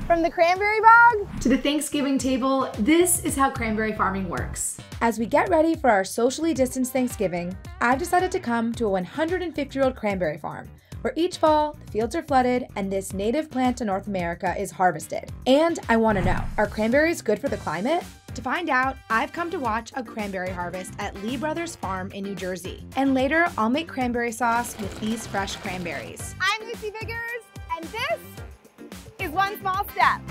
From the cranberry bog to the Thanksgiving table, this is how cranberry farming works. As we get ready for our socially distanced Thanksgiving, I've decided to come to a 150-year-old cranberry farm, where each fall, the fields are flooded and this native plant to North America is harvested. And I want to know, are cranberries good for the climate? To find out, I've come to watch a cranberry harvest at Lee Brothers Farm in New Jersey. And later, I'll make cranberry sauce with these fresh cranberries. I'm Lucy Biggers, and this is One Small Step.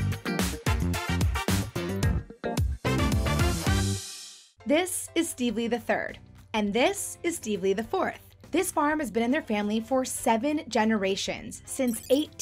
This is Steve Lee III, and this is Steve Lee IV. This farm has been in their family for 7 generations, since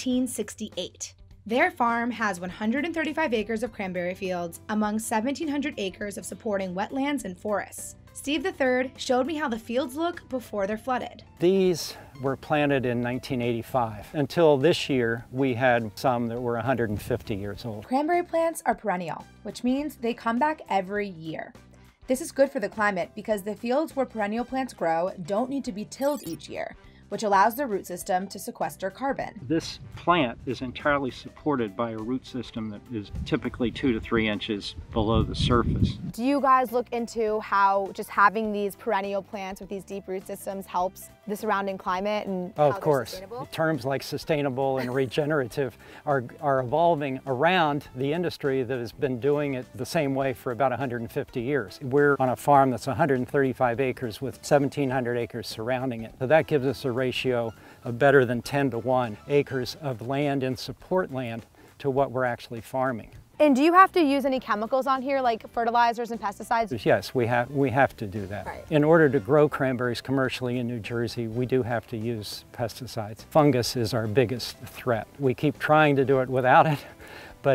1868. Their farm has 135 acres of cranberry fields, among 1,700 acres of supporting wetlands and forests. Steve III showed me how the fields look before they're flooded. These were planted in 1985. Until this year, we had some that were 150 years old. Cranberry plants are perennial, which means they come back every year. This is good for the climate because the fields where perennial plants grow don't need to be tilled each year, which allows the root system to sequester carbon. This plant is entirely supported by a root system that is typically 2 to 3 inches below the surface. Do you guys look into how just having these perennial plants with these deep root systems helps the surrounding climate and how of course. Sustainable? Terms like sustainable and regenerative are evolving around the industry that has been doing it the same way for about 150 years. We're on a farm that's 135 acres with 1,700 acres surrounding it. So that gives us a ratio of better than 10 to 1 acres of land and support land to what we're actually farming. And do you have to use any chemicals on here, like fertilizers and pesticides? Yes, we have to do that. Right. In order to grow cranberries commercially in New Jersey, we do have to use pesticides. Fungus is our biggest threat. We keep trying to do it without it, but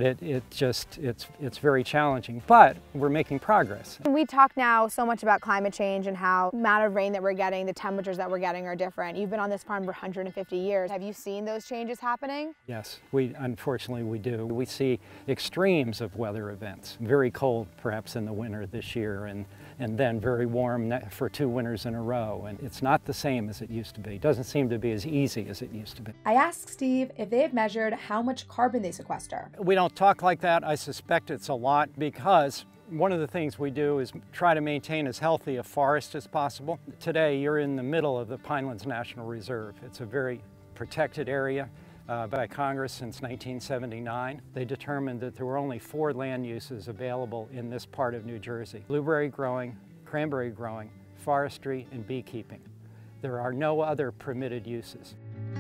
it's very challenging, but we're making progress. We talk now so much about climate change and how the amount of rain that we're getting, the temperatures that we're getting are different. You've been on this farm for 150 years. Have you seen those changes happening? Yes, unfortunately we do. We see extremes of weather events. Very cold perhaps in the winter this year and then very warm for 2 winters in a row. And it's not the same as it used to be. It doesn't seem to be as easy as it used to be. I asked Steve if they have measured how much carbon they sequester. We don't talk like that. I suspect it's a lot because one of the things we do is try to maintain as healthy a forest as possible. Today, you're in the middle of the Pinelands National Reserve. It's a very protected area by Congress since 1979. They determined that there were only 4 land uses available in this part of New Jersey: blueberry growing, cranberry growing, forestry, and beekeeping. There are no other permitted uses.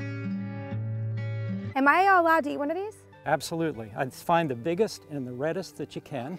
Am I allowed to eat one of these? Absolutely. I'd find the biggest and the reddest that you can.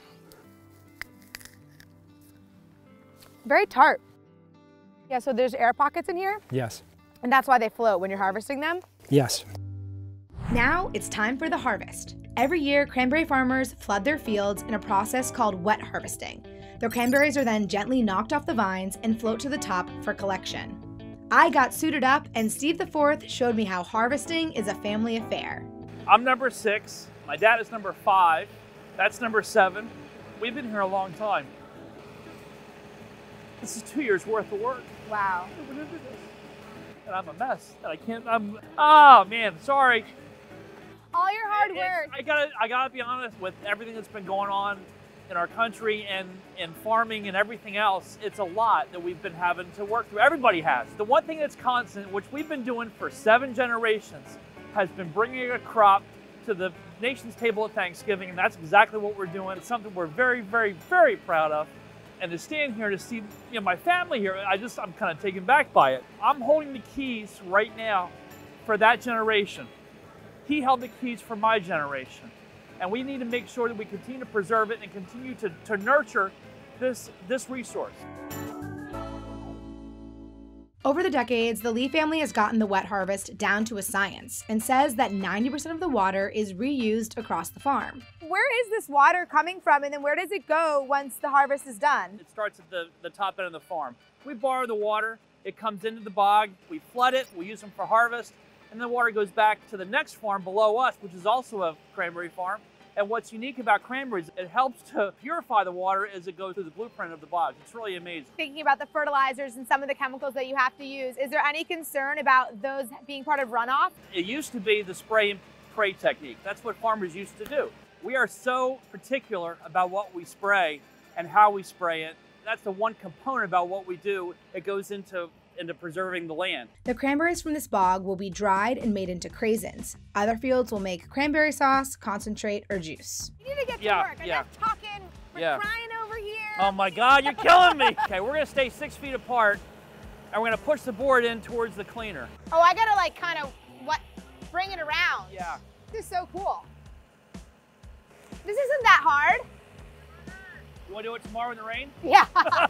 Very tart. Yeah, so there's air pockets in here? Yes. And that's why they float when you're harvesting them? Yes. Now it's time for the harvest. Every year, cranberry farmers flood their fields in a process called wet harvesting. Their cranberries are then gently knocked off the vines and float to the top for collection. I got suited up and Steve IV showed me how harvesting is a family affair. I'm number 6, my dad is number 5, that's number 7. We've been here a long time. This is 2 years worth of work. Wow. And I'm a mess, and oh man, sorry. All your hard work. I gotta be honest, with everything that's been going on in our country and in farming and everything else, it's a lot that we've been having to work through. Everybody has. The one thing that's constant, which we've been doing for 7 generations, has been bringing a crop to the nation's table at Thanksgiving, and that's exactly what we're doing. It's something we're very, very, very proud of. And to stand here to see my family here, I'm kind of taken back by it. I'm holding the keys right now for that generation. He held the keys for my generation. And we need to make sure that we continue to preserve it and continue to nurture this resource. Over the decades, the Lee family has gotten the wet harvest down to a science and says that 90% of the water is reused across the farm. Where is this water coming from, and then where does it go once the harvest is done? It starts at the top end of the farm. We borrow the water, it comes into the bog, we flood it, we use them for harvest, and the water goes back to the next farm below us, which is also a cranberry farm. And what's unique about cranberries, it helps to purify the water as it goes through the blueprint of the bog. It's really amazing. Thinking about the fertilizers and some of the chemicals that you have to use, is there any concern about those being part of runoff? It used to be the spray spray technique. That's what farmers used to do. We are so particular about what we spray and how we spray it. That's the one component about what we do that goes into preserving the land. The cranberries from this bog will be dried and made into craisins. Other fields will make cranberry sauce, concentrate, or juice. You need to get to work. Enough talking. We're crying over here. Oh my God, you're killing me. Okay, we're gonna stay 6 feet apart and we're gonna push the board in towards the cleaner. Oh, I gotta like kind of bring it around. Yeah. This is so cool. This isn't that hard. You wanna do it tomorrow in the rain? Yeah.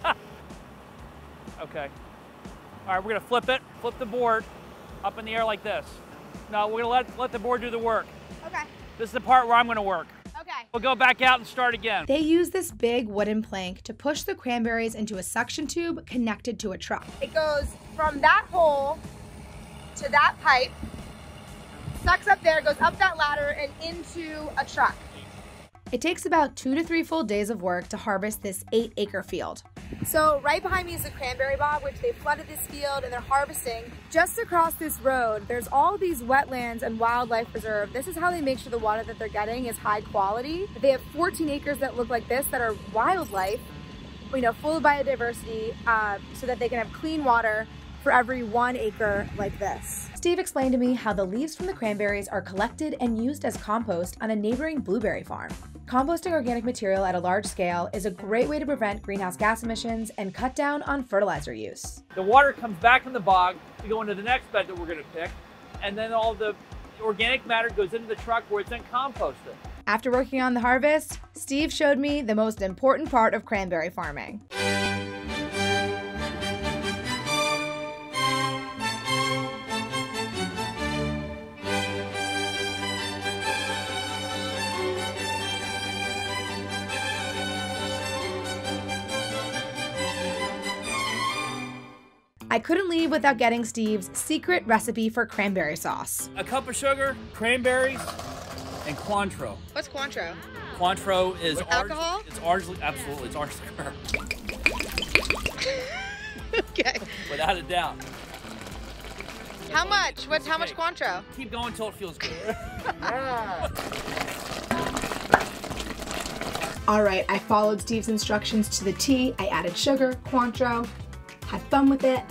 Okay. All right, we're gonna flip the board up in the air like this. No, we're gonna let the board do the work. Okay. This is the part where I'm gonna work. Okay. We'll go back out and start again. They use this big wooden plank to push the cranberries into a suction tube connected to a truck. It goes from that hole to that pipe, sucks up there, goes up that ladder and into a truck. It takes about 2 to 3 full days of work to harvest this 8-acre field. So right behind me is the cranberry bog, which they flooded this field and they're harvesting. Just across this road, there's all these wetlands and wildlife reserve. This is how they make sure the water that they're getting is high quality. They have 14 acres that look like this that are wildlife, full of biodiversity, so that they can have clean water for every 1 acre like this. Steve explained to me how the leaves from the cranberries are collected and used as compost on a neighboring blueberry farm. Composting organic material at a large scale is a great way to prevent greenhouse gas emissions and cut down on fertilizer use. The water comes back in the bog to go into the next bed that we're gonna pick, and then all the organic matter goes into the truck where it's then composted. After working on the harvest, Steve showed me the most important part of cranberry farming. I couldn't leave without getting Steve's secret recipe for cranberry sauce. A cup of sugar, cranberries, and Cointreau. What's Cointreau? Cointreau is alcohol? Absolutely, it's orange liquor. Okay. Without a doubt. How much? How much Cointreau? Keep going until it feels good. All right, I followed Steve's instructions to the T. I added sugar, Cointreau, had fun with it.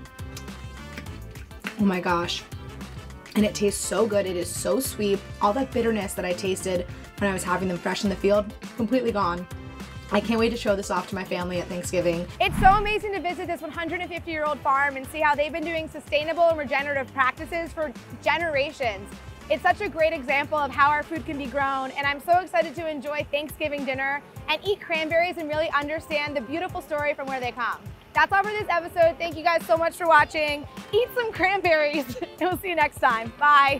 Oh my gosh. And it tastes so good. It is so sweet. All that bitterness that I tasted when I was having them fresh in the field, completely gone. I can't wait to show this off to my family at Thanksgiving. It's so amazing to visit this 150-year-old farm and see how they've been doing sustainable and regenerative practices for generations. It's such a great example of how our food can be grown, and I'm so excited to enjoy Thanksgiving dinner and eat cranberries and really understand the beautiful story from where they come. That's all for this episode. Thank you guys so much for watching. Eat some cranberries, and we'll see you next time. Bye.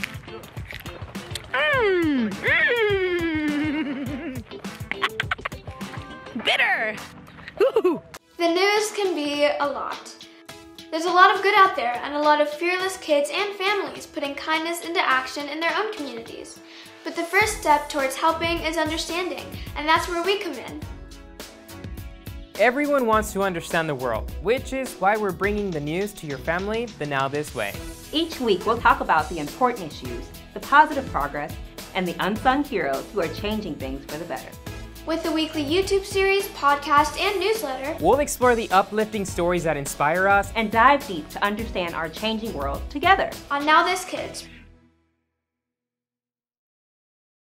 Bitter. Ooh. The news can be a lot. There's a lot of good out there and a lot of fearless kids and families putting kindness into action in their own communities. But the first step towards helping is understanding, and that's where we come in. Everyone wants to understand the world, which is why we're bringing the news to your family the Now This way. Each week we'll talk about the important issues, the positive progress, and the unsung heroes who are changing things for the better. With the weekly YouTube series, podcast, and newsletter, We'll explore the uplifting stories that inspire us and dive deep to understand our changing world together. on Now This Kids.